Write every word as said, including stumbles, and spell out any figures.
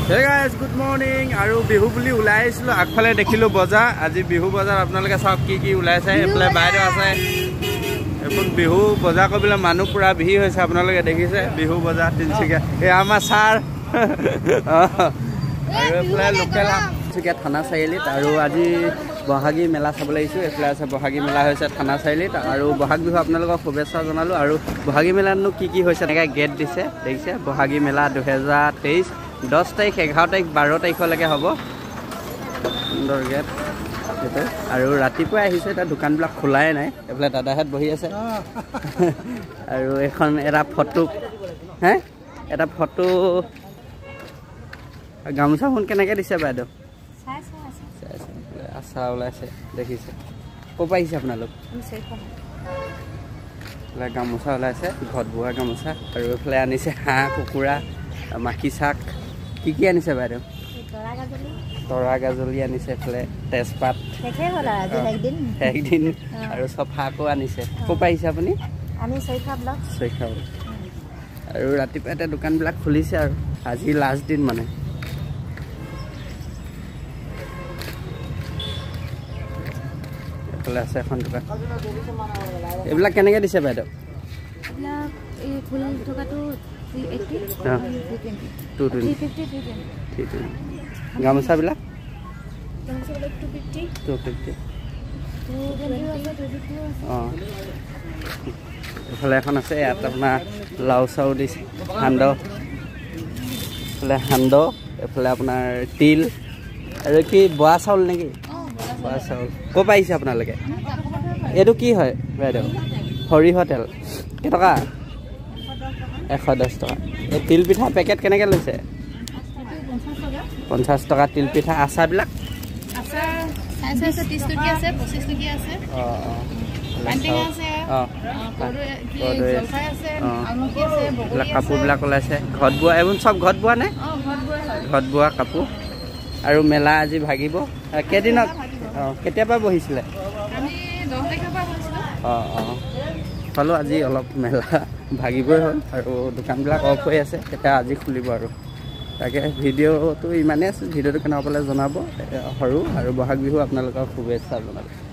Hey guys, good morning. Aru bihu buli ulai aisilo agfale dekhilo bazar. Aji bihu bazar apnaloke saok ki ki ulai ase eple baire ase. Epon bihu bazar kobile manu pura bhi hoise apnaloke dekhise bihu bazar Tinsukia. E ama sar. Aru eple local Tinsukia thana sailit aru aji Bohagi mela sabole aisu eple ase Bohagi mela hoise thana sailit aru Bohag bihu apnalok khubesha janalu aru Bohagi mela nu ki ki hoise neka gate dise dekhise Bohagi mela two thousand twenty-three দহ তাৰিখ এঘাৰ তাৰিখ বাৰ তাৰিখলৈকে হ'ব সুন্দৰ gate এইটো আৰু ৰাতিপুৱা আহিছে এটা দোকানবিলাক খোলাই নাই এফালে দাদাহেত বহি আছে আৰু এখন এটা ফটো হে এটা ফটো গামোচা ফোন কেনেকৈ দিছে বাইদেউ চাই চাই চাই আশা ওলাইছে দেখিছে ক'ৰ পৰা আহিছে আপোনালোক গামোচা ওলাইছে ঘৰত বোৱা গামোচা আৰু এইফালে আনিছে হাঁহ কুকুৰা মাখি শাক কি কি আনিছে বাইদেউ তৰা গাজলি আনিছে এফালে তেজপাত একদিন আৰু চফাকো আনিছে ক'ৰ পৰা আহিছে আপুনি আমি চৈখা ব্লক চৈখা আৰু ৰাতিপুৱা এটা দোকানবিলাক খুলিছে আৰু আজি লাষ্ট দিন মানে এফালে আছে এখন দোকান এইবিলাক কেনেকৈ দিছে বাইদেউ গামোচা বিলাক এফালে এখন আছে ইয়াত আপোনাৰ লাও চাউ দিছে সান্দহ এফালে সান্দহ এফালে আপোনাৰ তিল আৰু কি বৰা চাউল নেকি বৰা চাউল ক'ৰ পৰা আহিছে আপোনালোকে এইটো কি হয় বাইদেউ সৰিয়হ তেল কেইটকা এশ দহ টকা এই তিল পিঠা পেকেট কেনেকৈ লৈছে পঞ্চাছ টকা তিল পিঠা আচাৰবিলাক কাপোৰবিলাক ওলাইছে ঘৰত বোৱা এইবোৰ চব ঘৰত বোৱা নে ঘৰত বোৱা কাপোৰ আৰু মেলা আজি ভাগিব কেইদিনত অঁ কেতিয়াবা বহিছিলে অঁ অঁ পালো আজি অলপ মেলা ভাগিবই হ'ল আৰু দোকানবিলাক অফ হৈ আছে তেতিয়া আজি খুলিব আৰু তাকে ভিডিঅ'টো ইমানেই আছে ভিডিঅ'টো কেনেকুৱা পালে জনাব সৰু আৰু বহাগ বিহু আপোনালোকক শুভেচ্ছা জনালোঁ।